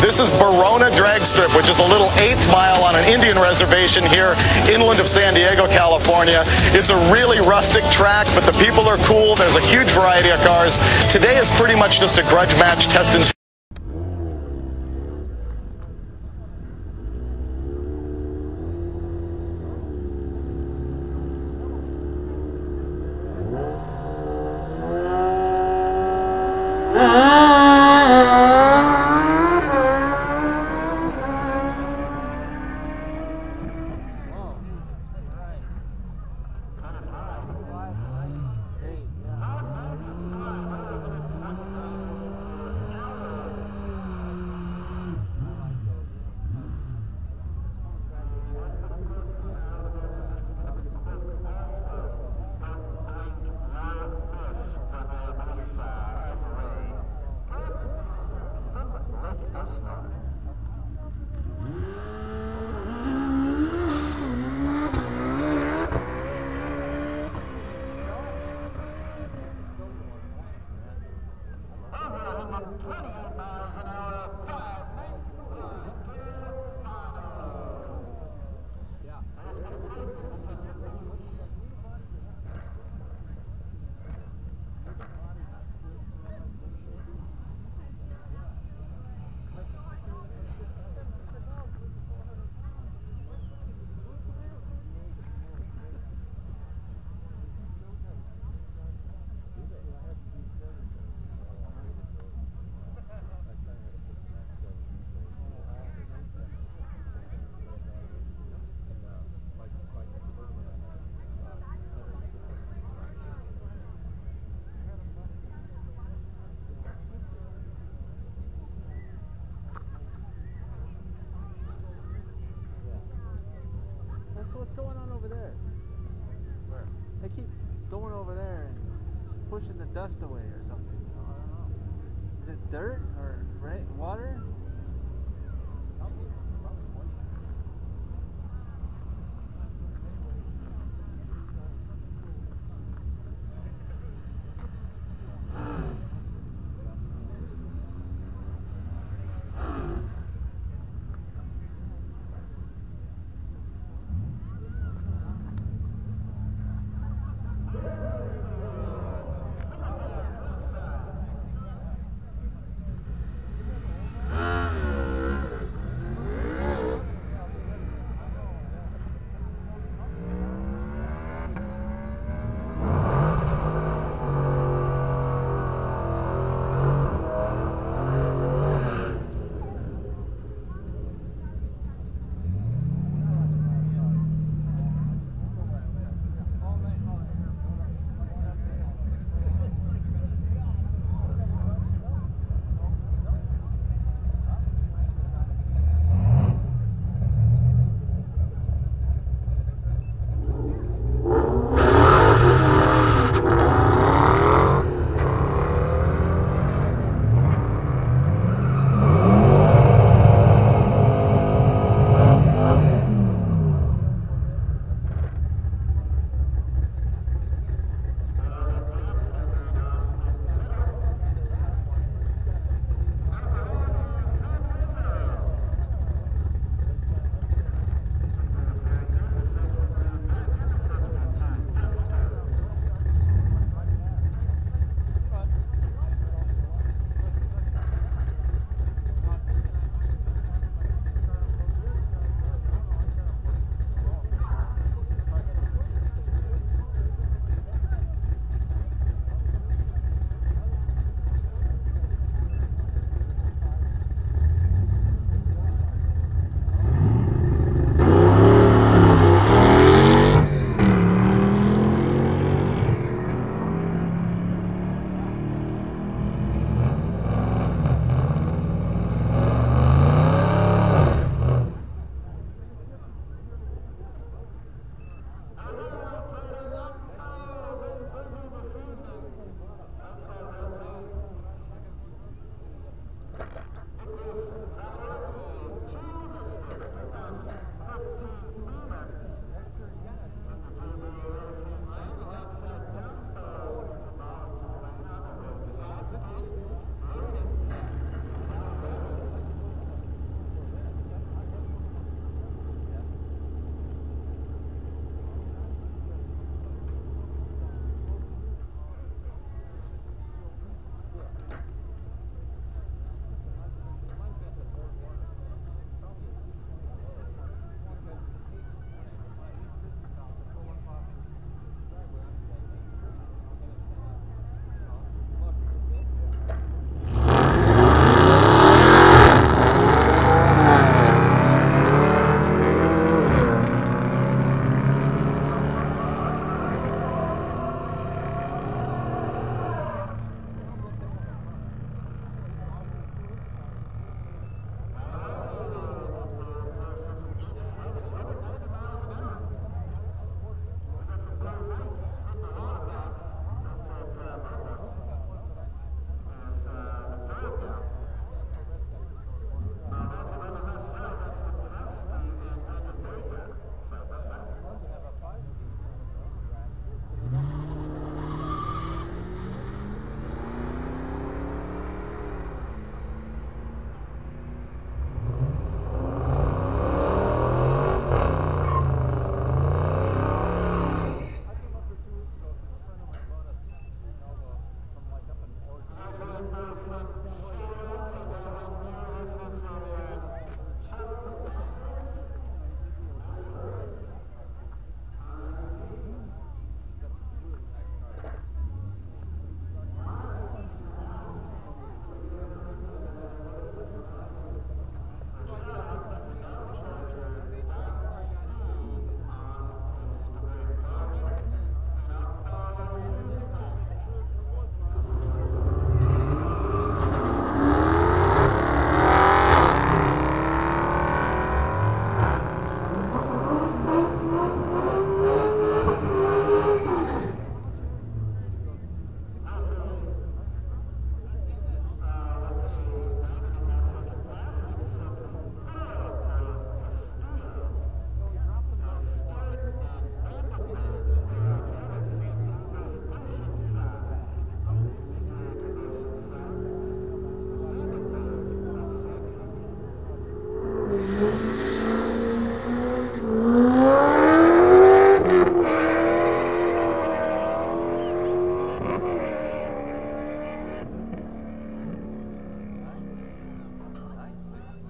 This is Barona Drag Strip, which is a little 8th mile on an Indian reservation here inland of San Diego, California. It's a really rustic track, but the people are cool. There's a huge variety of cars. Today is pretty much just a grudge match, test and what's going on over there? Where? They keep going over there and pushing the dust away or something. I don't know. Is it dirt or water?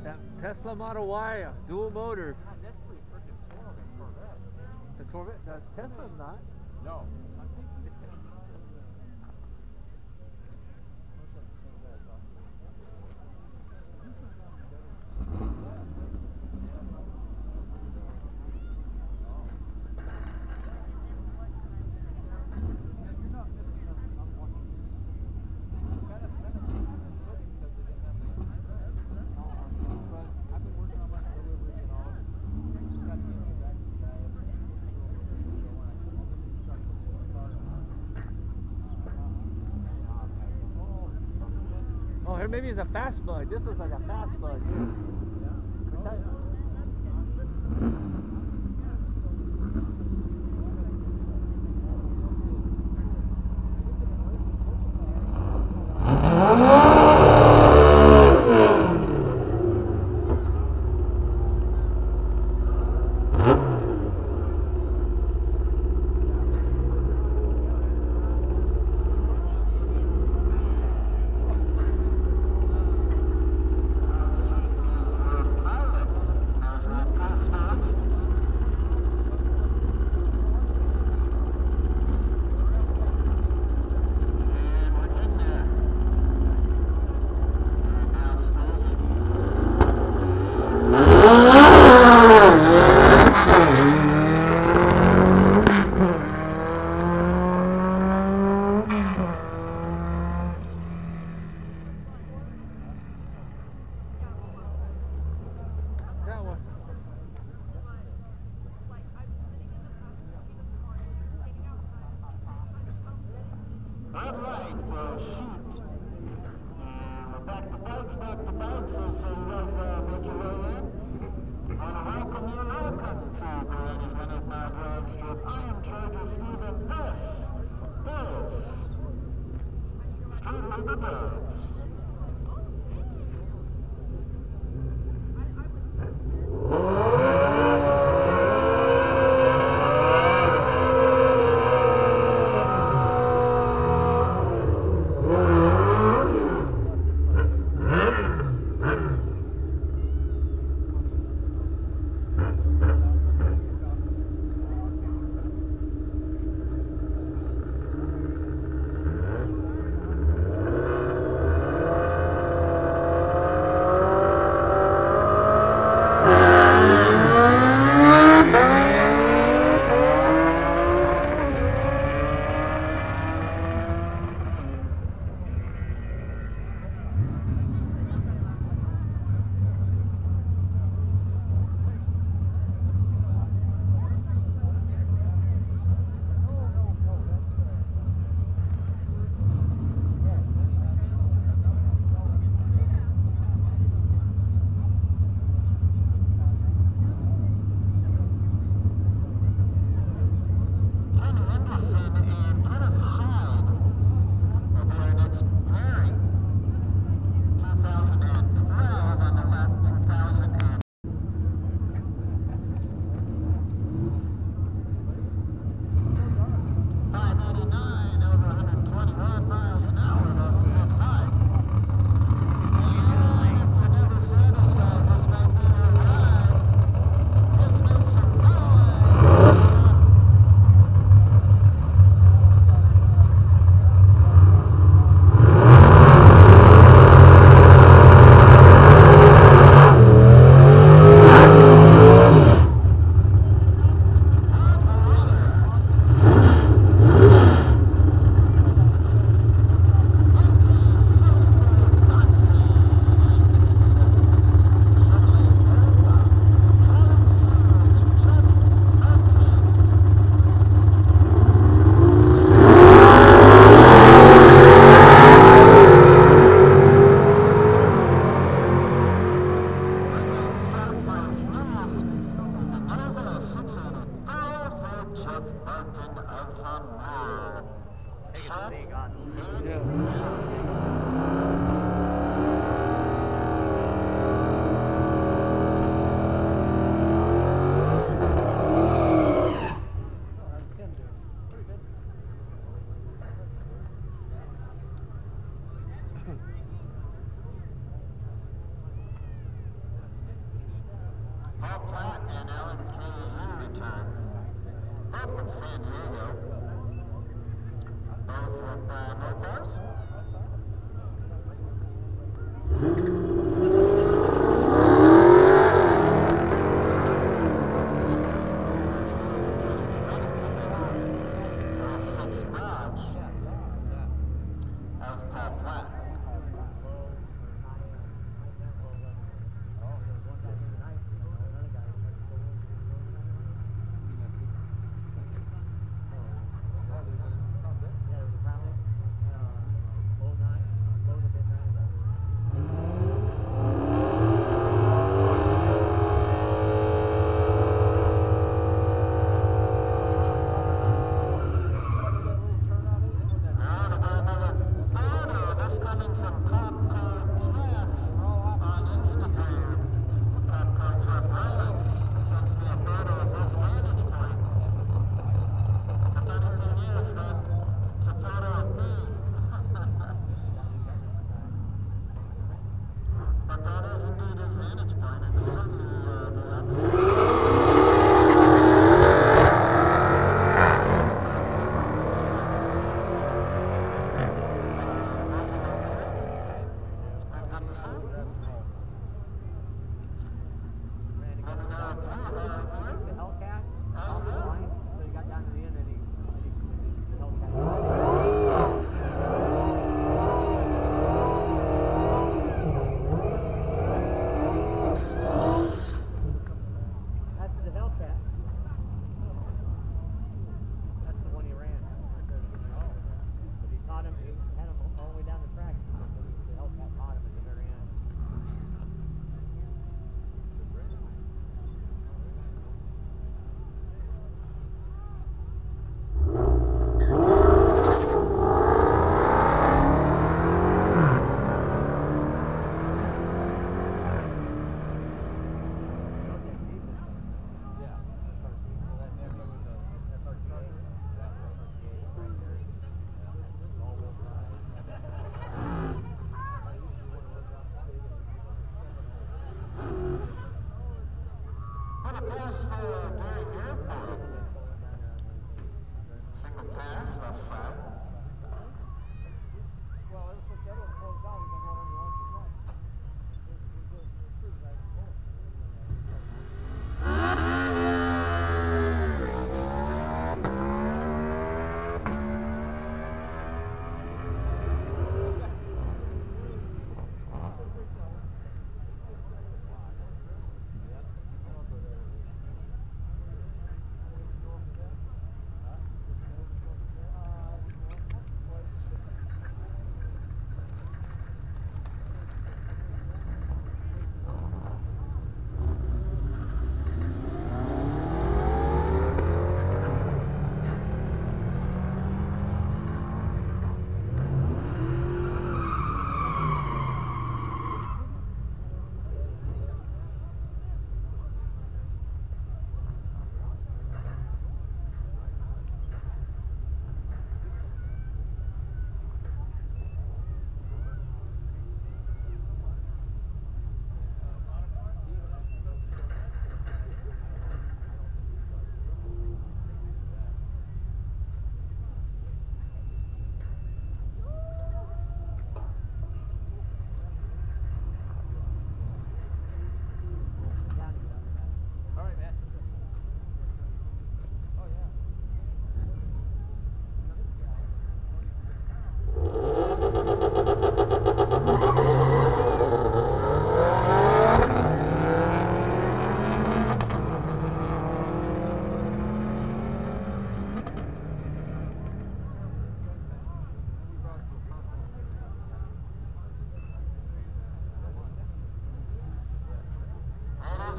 That Tesla Model Y, dual motor. God, that's pretty freaking slow, that Corvette. The Corvette, the Tesla's not. No. I'm thinking Oh, here maybe it's a fast bud. This looks like a fast bud. Red light for a shoot. And we're back to bikes, so you guys make your way in. I want to welcome to Baroni's 105 drag strip. I am Charger Steven. This is Street with the Birds.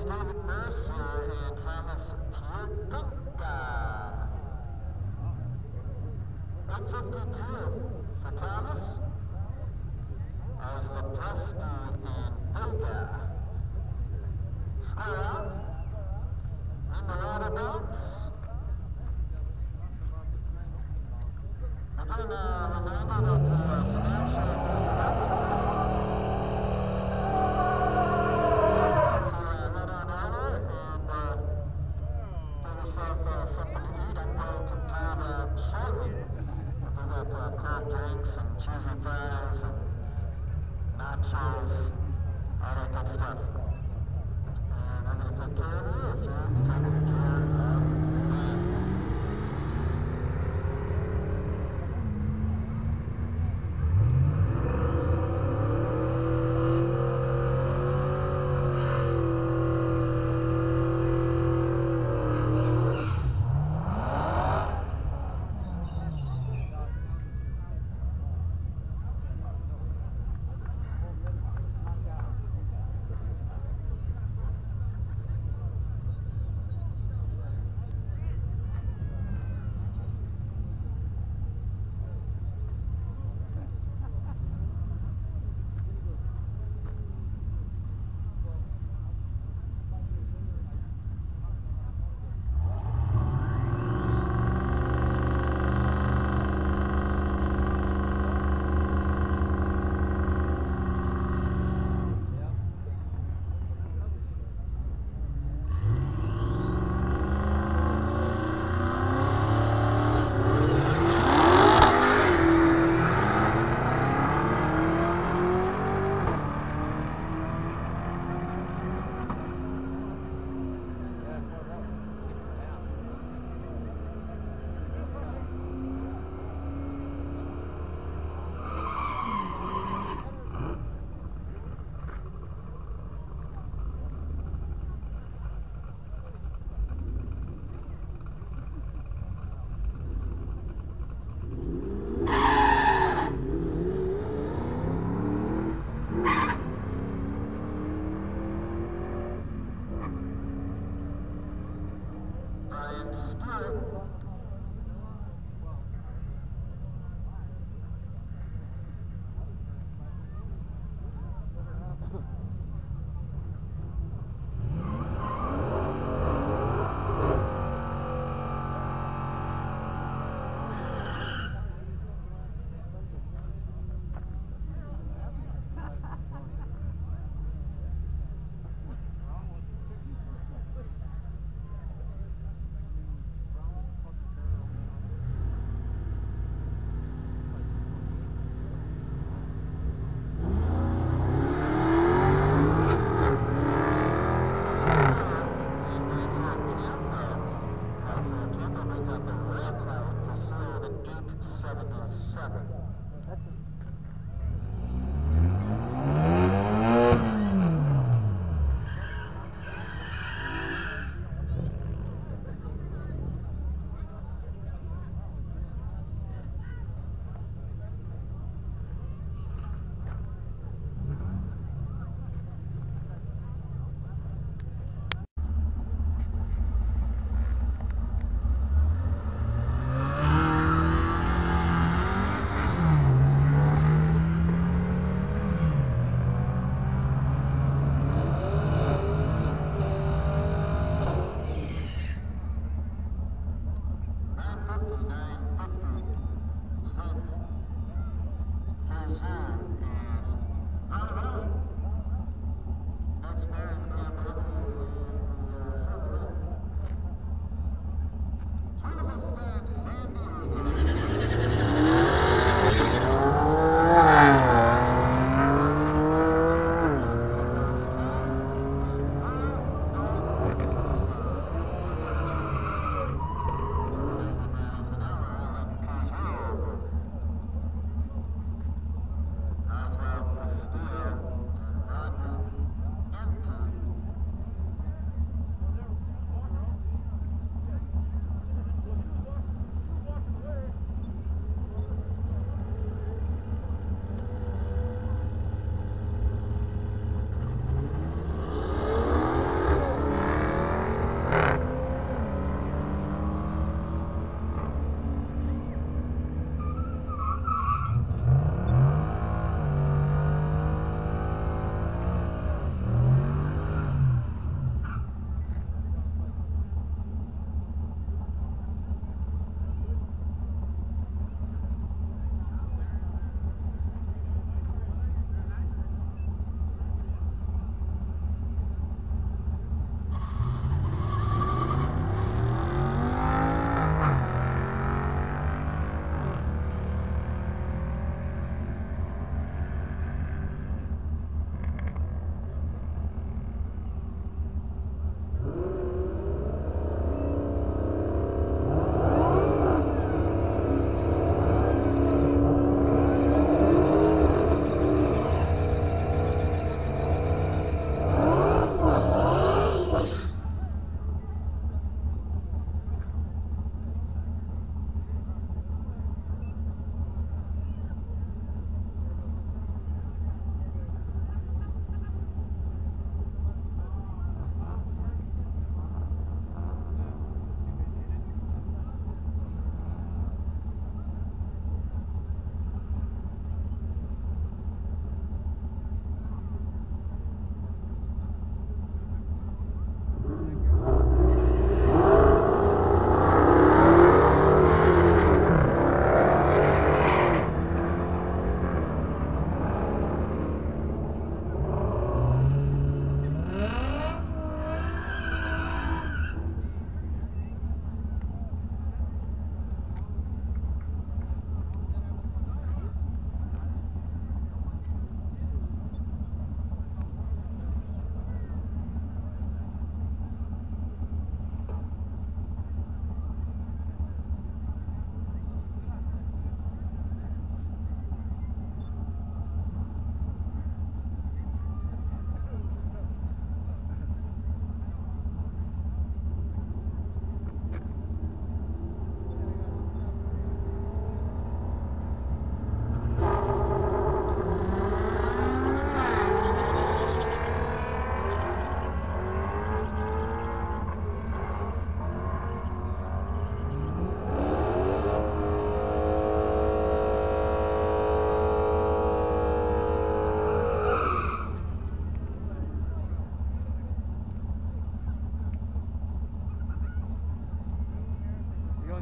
David Mercer and Thomas Pierpinka. 8:52 for Thomas. As Lepresti and Vega square up in the ladder box. Again, reminder that Snapchat is ready. So head on over and get yourself something to eat. I'm going to grab shortly. We got cold drinks and cheesy fries and nachos, all that good stuff. And I'm going to take care of you if you're taking care of me.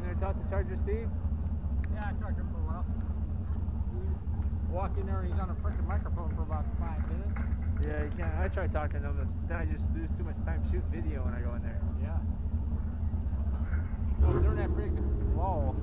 there to talk to Charger Steve? Yeah, I talked to him for a while. Walk in there and he's on a freaking microphone for about 5 minutes. Yeah, you can't. I tried talking to him, but then I just lose too much time shooting video when I go in there. Yeah. Well, during that big lull.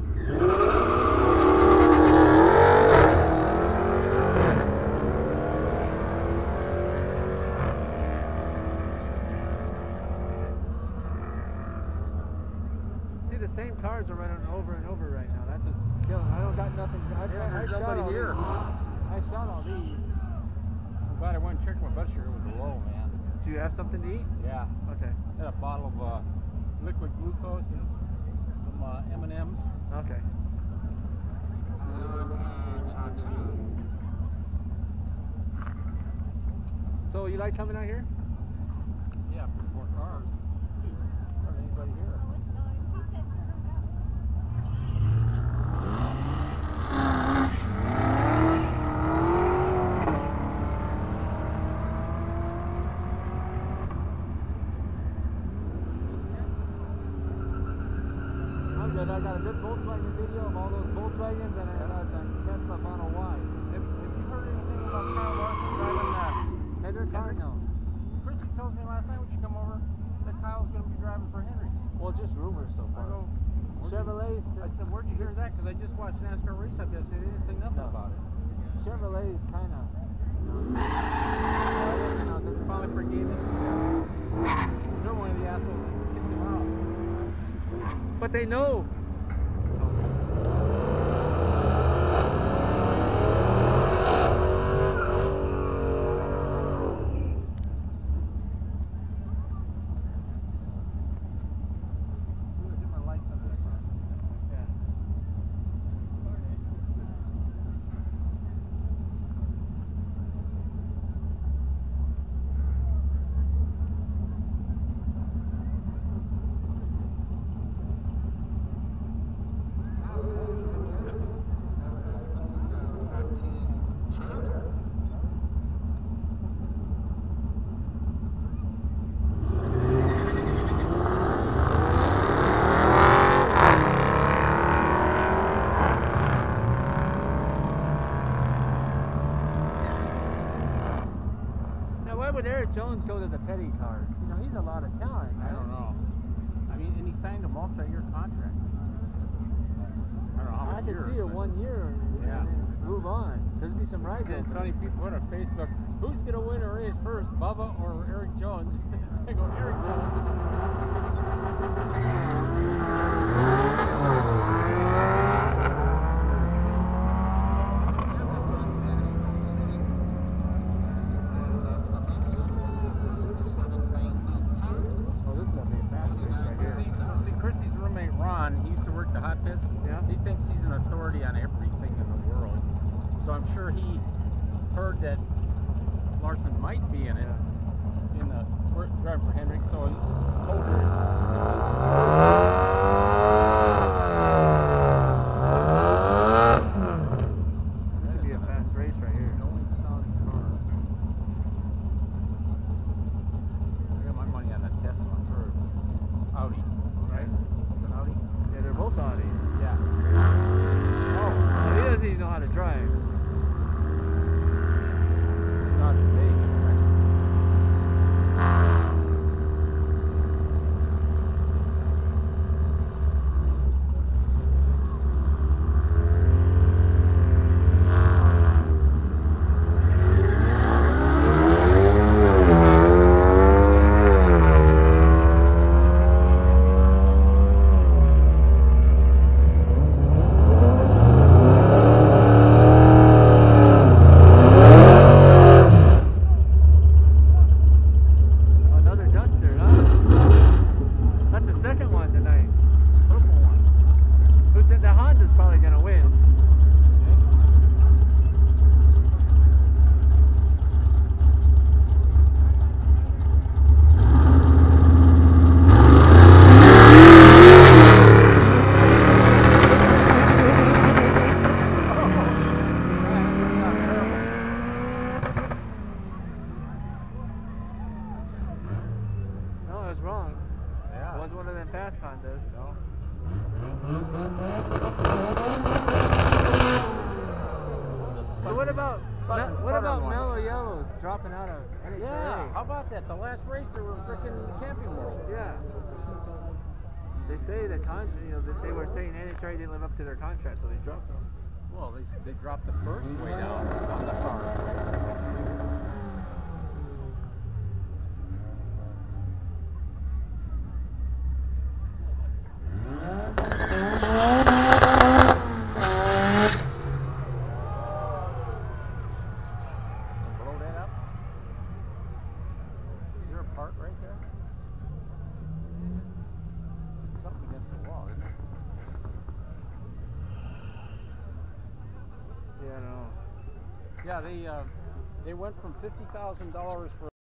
See, the same cars are running over and over right now. That's what's killing. I don't got nothing. I shot all here. these. I shot all these. I'm glad I went and checked my blood sugar. It was low, man. Do you have something to eat? Yeah. Okay. Had a bottle of liquid glucose and some M&Ms. Okay. So you like coming out here? Yeah, for more cars. Not anybody here. I'm good. I got a good Volkswagen video of all those Volkswagens, and I got a Tesla Model Y. Have you heard anything about Kyle Larson driving that? Hendrick car? No. Chrissy tells me last night when she come over that Kyle's going to be driving for Hendricks. Well, just rumors so I far. go, Chevrolet. I said, where'd you hear that? Because I just watched NASCAR race up yesterday. They didn't say nothing No. about it. Chevrolet's kind of. They finally forgave him. Because they're one of the assholes that kicked him out. But they know. Get my lights up there. Yeah. Now, why would Eric Jones go to the petty car? You know, he's a lot of talent, I man. don't know. I mean, and he signed a multi-year contract. I don't know how I many could years. see it but- 1 year and Yeah. then move on. There's be some rides. And open. funny people put on Facebook, who's going to win a race first, Bubba or Eric Jones? I go, Eric Jones. Oh, this is gonna be a fast race right here. See, Chrissy's roommate Ron, he used to work the hot pits. Yeah. He thinks he's an authority on everything in the world. So I'm sure he heard that Larson might be in it, in the driving for Hendrick. So he told This could be a fast race right here. no one sounding car. I got my money on that Tesla or Audi, right? It's an Audi. Yeah, they're both Audi. Yeah. Oh, so he doesn't even know how to drive. Not stage, right? Another duster, huh? That's the second one tonight. Purple one. Who said the Honda's probably gonna win? No, I was wrong. It Yeah. was one of them fast Hondas. No. So what about one. Mellow Yellow dropping out of NHRA? Yeah, how about that? The last race they were freaking Camping World. Yeah. They say that that they were saying NHRA didn't live up to their contract, so they dropped them. Well, they dropped the first way down on the car. Blow that up. Is there a part right there? Something against the wall, isn't it? Yeah, I don't know. Yeah, they went from $50,000 for